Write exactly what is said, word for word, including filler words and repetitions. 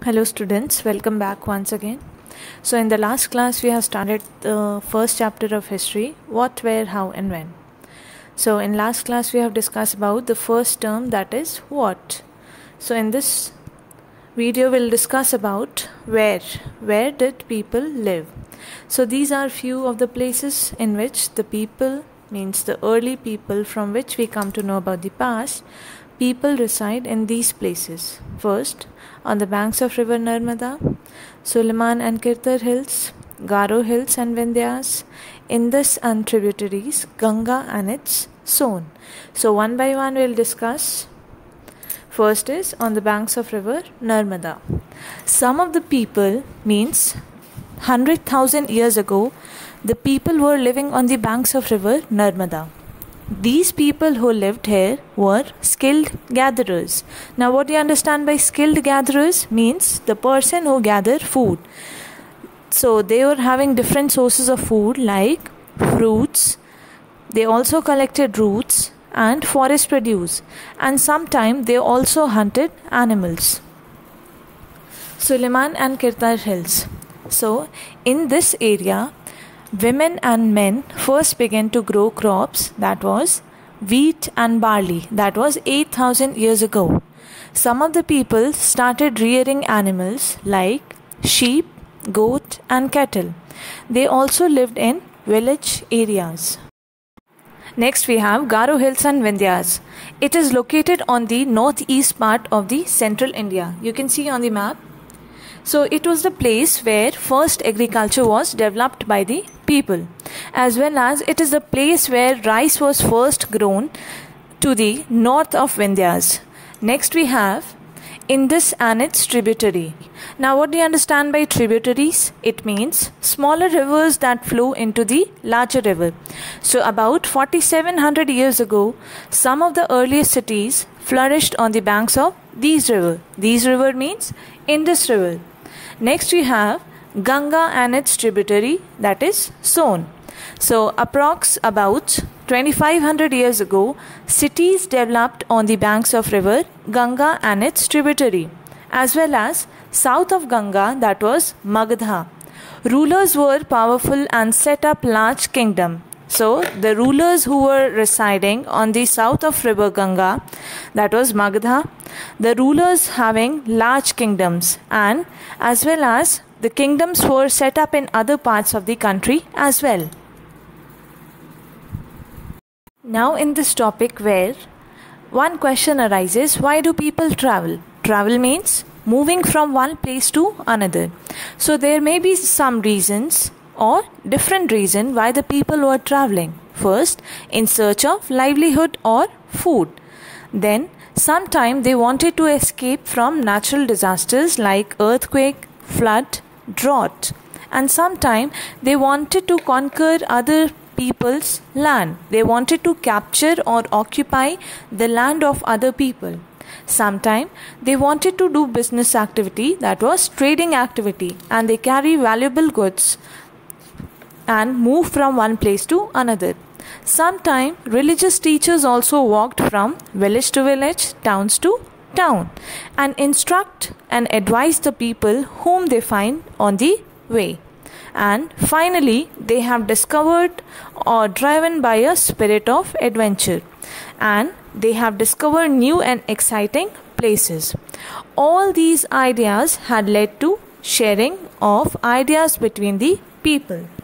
Hello students, welcome back once again. So in the last class we have started the first chapter of history, what, where, how and when. So in last class we have discussed about the first term, that is what. So in this video we'll discuss about where, where did people live. So these are few of the places in which the people, means the early people from which we come to know about the past, people reside in these places. First, on the banks of river Narmada, Suleiman and Kirtar hills, Garo hills and Vindhyas, Indus and tributaries, Ganga and its Son. So one by one we'll discuss. First is on the banks of river Narmada. Some of the people, means one hundred thousand years ago, the people were living on the banks of river Narmada. These people who lived here were skilled gatherers. Now what do you understand by skilled gatherers? Means the person who gathered food. So they were having different sources of food like fruits. They also collected roots and forest produce. And sometimes they also hunted animals. Suleiman and Kirtar hills. So in this area, women and men first began to grow crops, that was wheat and barley. That was eight thousand years ago. Some of the people started rearing animals like sheep, goat and cattle. They also lived in village areas. Next we have Garo hills and Vindhyas. It is located on the northeast part of the central India. You can see on the map. So it was the place where first agriculture was developed by the people, as well as it is the place where rice was first grown to the north of Vindhyas. Next we have Indus and its tributary. Now what do you understand by tributaries? It means smaller rivers that flow into the larger river. So about forty-seven hundred years ago, some of the earliest cities flourished on the banks of these rivers. These river means Indus River. Next we have Ganga and its tributary, that is Son. So approx about twenty-five hundred years ago, cities developed on the banks of river Ganga and its tributary, as well as south of Ganga, that was Magadha. Rulers were powerful and set up large kingdom. So the rulers who were residing on the south of river Ganga, that was Magadha, the rulers having large kingdoms, and as well as the kingdoms were set up in other parts of the country as well. Now in this topic where one question arises, why do people travel? Travel means moving from one place to another. So there may be some reasons or different reason why the people were traveling. First, in search of livelihood or food. Then, sometime they wanted to escape from natural disasters like earthquake, flood, drought. And sometime they wanted to conquer other people's land. They wanted to capture or occupy the land of other people. Sometime they wanted to do business activity, that was trading activity, and they carry valuable goods and move from one place to another. Sometimes religious teachers also walked from village to village, towns to town, and instruct and advise the people whom they find on the way. And finally, they have discovered or driven by a spirit of adventure, and they have discovered new and exciting places. All these ideas had led to sharing of ideas between the people.